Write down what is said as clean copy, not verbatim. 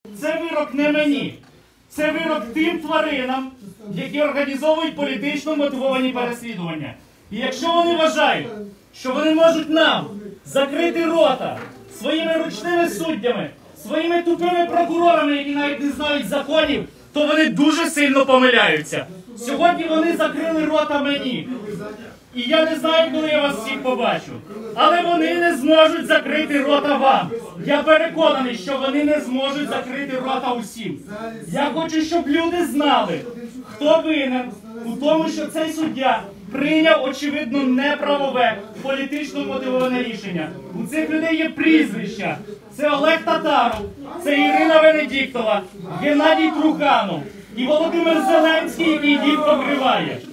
Це вирок не мені. Це вирок тим тваринам, які організовують політично мотивовані переслідування. І якщо вони вважають, що вони можуть нам закрити рота своїми ручними суддями, своїми тупими прокурорами, які навіть не знають законів, то вони дуже сильно помиляються. Сьогодні вони закрили рота мені. І я не знаю, коли я вас всіх побачу. Але вони не зможуть закрити рота вам. Я переконаний, що вони не зможуть закрити рота усім. Я хочу, щоб люди знали, хто винен у тому, що цей суддя прийняв, очевидно, неправове, політично мотивоване рішення. У цих людей є прізвища. Це Олег Татаров, це Ірина Венедіктова, Геннадій Труханов і Володимир Зеленський, який їх покриває.